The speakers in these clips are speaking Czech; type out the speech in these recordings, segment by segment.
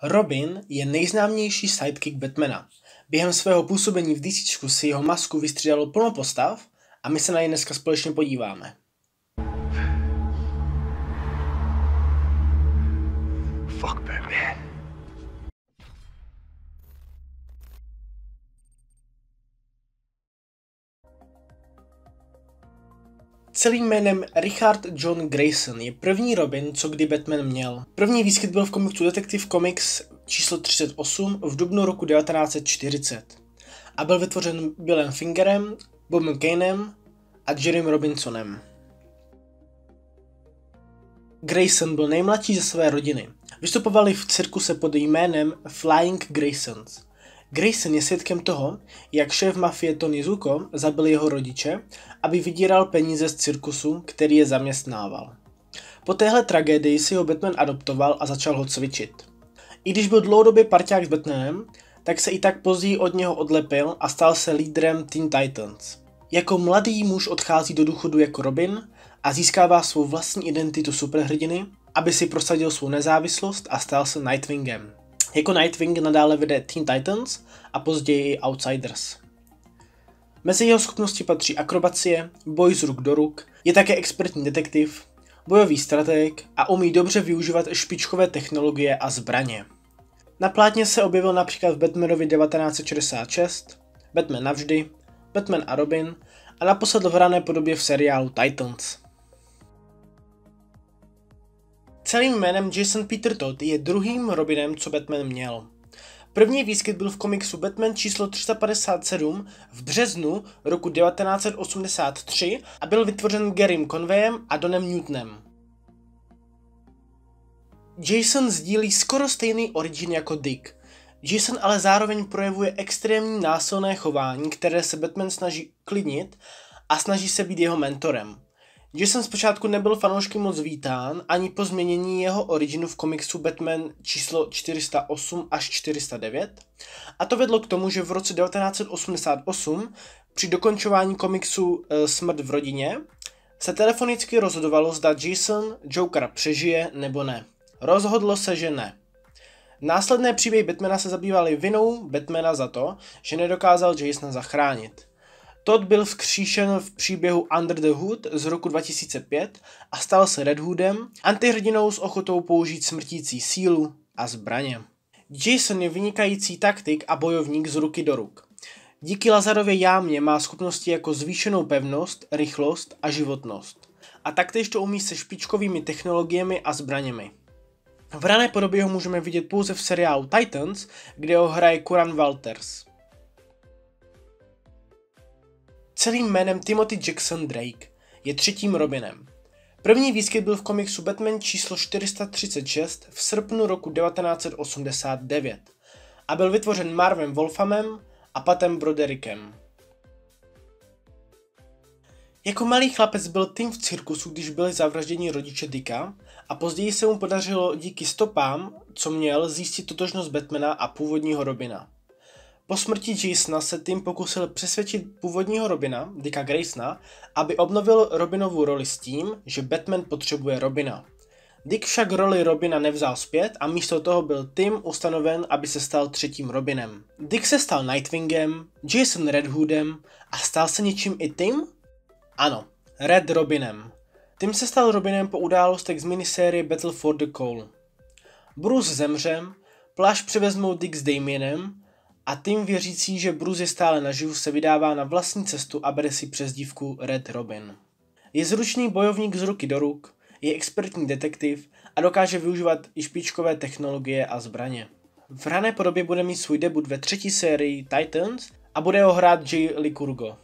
Robin je nejznámější sidekick Batmana. Během svého působení v DC si jeho masku vystřídalo plno postav a my se na ně dneska společně podíváme. Fuck Batman. Celým jménem Richard John Grayson je první Robin, co kdy Batman měl. První výskyt byl v komiksu Detective Comics číslo 38 v dubnu roku 1940 a byl vytvořen Billem Fingerem, Bobem Kanem a Jerrym Robinsonem. Grayson byl nejmladší ze své rodiny. Vystupovali v cirkuse pod jménem Flying Graysons. Grayson je svědkem toho, jak šéf mafie Tony Zuko zabil jeho rodiče, aby vydíral peníze z cirkusu, který je zaměstnával. Po téhle tragédii si ho Batman adoptoval a začal ho cvičit. I když byl dlouhodobě parťák s Batmanem, tak se i tak později od něho odlepil a stal se lídrem Teen Titans. Jako mladý muž odchází do důchodu jako Robin a získává svou vlastní identitu superhrdiny, aby si prosadil svou nezávislost a stal se Nightwingem. Jako Nightwing nadále vede Teen Titans a později i Outsiders. Mezi jeho schopnosti patří akrobacie, boj z ruk do ruk, je také expertní detektiv, bojový stratég a umí dobře využívat špičkové technologie a zbraně. Na plátně se objevil například v Batmanovi 1966, Batman navždy, Batman a Robin a naposled v hrané podobě v seriálu Titans. Celým jménem Jason Peter Todd je druhým Robinem, co Batman měl. První výskyt byl v komiksu Batman číslo 357 v březnu roku 1983 a byl vytvořen Garym Conwayem a Donem Newtonem. Jason sdílí skoro stejný origin jako Dick. Jason ale zároveň projevuje extrémní násilné chování, které se Batman snaží klidnit a snaží se být jeho mentorem. Jason zpočátku nebyl fanoušky moc vítán ani po změnění jeho originu v komiksu Batman číslo 408 až 409 a to vedlo k tomu, že v roce 1988 při dokončování komiksu Smrt v rodině se telefonicky rozhodovalo, zda Jason Jokera přežije nebo ne. Rozhodlo se, že ne. Následné příběhy Batmana se zabývaly vinou Batmana za to, že nedokázal Jasona zachránit. Todd byl vzkříšen v příběhu Under the Hood z roku 2005 a stal se Red Hoodem, antihrdinou s ochotou použít smrtící sílu a zbraně. Jason je vynikající taktik a bojovník z ruky do ruk. Díky Lazarově jámě má schopnosti jako zvýšenou pevnost, rychlost a životnost. A taktéž to umí se špičkovými technologiemi a zbraněmi. V rané podobě ho můžeme vidět pouze v seriálu Titans, kde ho hraje Curran Walters. Celým jménem Timothy Jackson Drake je třetím Robinem. První výskyt byl v komiksu Batman číslo 436 v srpnu roku 1989 a byl vytvořen Marvem Wolfhamem a Patem Broderickem. Jako malý chlapec byl Tim v cirkusu, když byli zavražděni rodiče Dicka a později se mu podařilo díky stopám, co měl, zjistit totožnost Batmana a původního Robina. Po smrti Jasona se Tim pokusil přesvědčit původního Robina, Dicka Graysona, aby obnovil Robinovu roli s tím, že Batman potřebuje Robina. Dick však roli Robina nevzal zpět a místo toho byl Tim ustanoven, aby se stal třetím Robinem. Dick se stal Nightwingem, Jason Red Hoodem a stal se něčím i Tim? Ano, Red Robinem. Tim se stal Robinem po událostech z minisérie Battle for the Cowl. Bruce zemře, plášť převezmou Dick s Damienem a Tim věřící, že Bruce je stále naživu, se vydává na vlastní cestu a bere si přezdívku Red Robin. Je zručný bojovník z ruky do ruk, je expertní detektiv a dokáže využívat i špičkové technologie a zbraně. V rané podobě bude mít svůj debut ve třetí sérii Titans a bude ho hrát Jay Licurgo.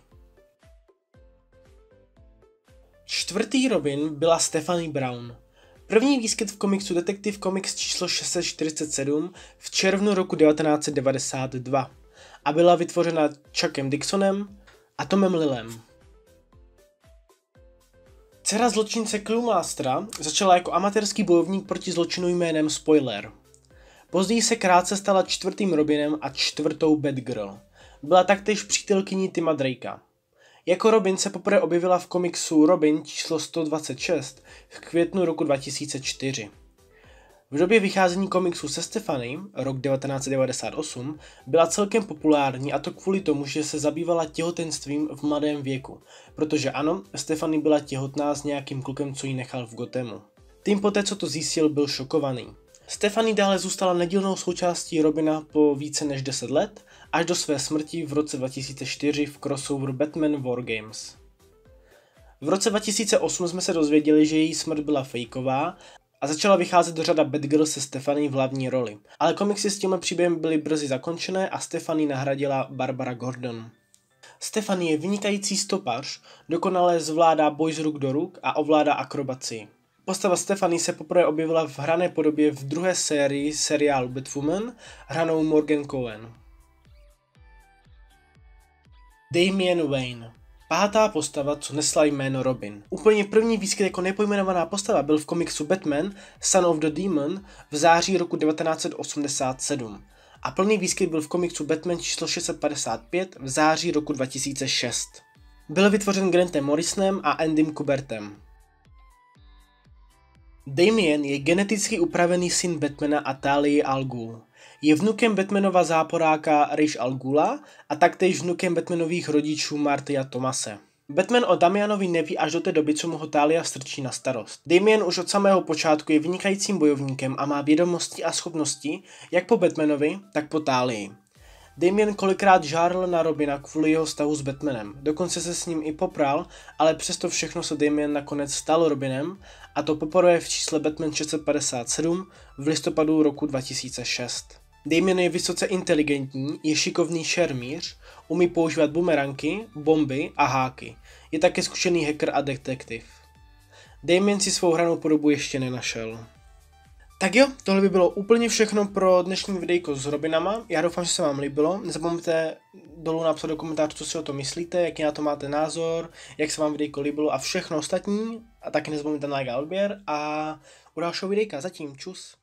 Čtvrtý Robin byla Stephanie Brown. První výskyt v komiksu Detective Comics číslo 647 v červnu roku 1992 a byla vytvořena Chuckem Dixonem a Tomem Lillem. Dcera zločince Cluemastera začala jako amatérský bojovník proti zločinu jménem Spoiler. Později se krátce stala čtvrtým Robinem a čtvrtou Batgirl. Byla taktéž přítelkyní Tima Drakea. Jako Robin se poprvé objevila v komiksu Robin číslo 126 v květnu roku 2004. V době vycházení komiksu se Stephanie, rok 1998, byla celkem populární, a to kvůli tomu, že se zabývala těhotenstvím v mladém věku. Protože ano, Stephanie byla těhotná s nějakým klukem, co ji nechal v Gothemu. Tým poté, co to zjistil, byl šokovaný. Stephanie dále zůstala nedílnou součástí Robina po více než 10 let, až do své smrti v roce 2004 v crossoveru Batman War Games. V roce 2008 jsme se dozvěděli, že její smrt byla fejková a začala vycházet do řada Batgirl se Stephanie v hlavní roli. Ale komiksy s tímhle příběhem byly brzy zakončené a Stephanie nahradila Barbara Gordon. Stephanie je vynikající stopař, dokonale zvládá boj z ruk do ruk a ovládá akrobaci. Postava Stephanie se poprvé objevila v hrané podobě v druhé sérii seriálu Batwoman, hranou Morgan Cohen. Damian Wayne. Pátá postava, co nesla jméno Robin. Úplně první výskyt jako nepojmenovaná postava byl v komiksu Batman Son of the Demon v září roku 1987. A plný výskyt byl v komiksu Batman číslo 655 v září roku 2006. Byl vytvořen Grantem Morrisonem a Andym Kubertem. Damian je geneticky upravený syn Batmana a Talie Al Ghul. Je vnukem Batmanova záporáka Ra's al Ghula a taktéž vnukem Batmanových rodičů Marty a Thomase. Batman o Damianovi neví až do té doby, co mu ho Talia strčí na starost. Damian už od samého počátku je vynikajícím bojovníkem a má vědomosti a schopnosti jak po Batmanovi, tak po Talii. Damian kolikrát žárl na Robina kvůli jeho vztahu s Batmanem, dokonce se s ním i popral, ale přesto všechno se Damian nakonec stal Robinem, a to poprvé v čísle Batman 657 v listopadu roku 2006. Damian je vysoce inteligentní, je šikovný šermíř, umí používat bumeranky, bomby a háky. Je také zkušený hacker a detektiv. Damian si svou hranou podobu ještě nenašel. Tak jo, tohle by bylo úplně všechno pro dnešní videjko s Robinama. Já doufám, že se vám líbilo. Nezapomeňte dolů napsat do komentářů, co si o tom myslíte, jaký na to máte názor, jak se vám videjko líbilo a všechno ostatní. A taky nezapomeňte na like a odběr a u dalšího videjka. Zatím čus.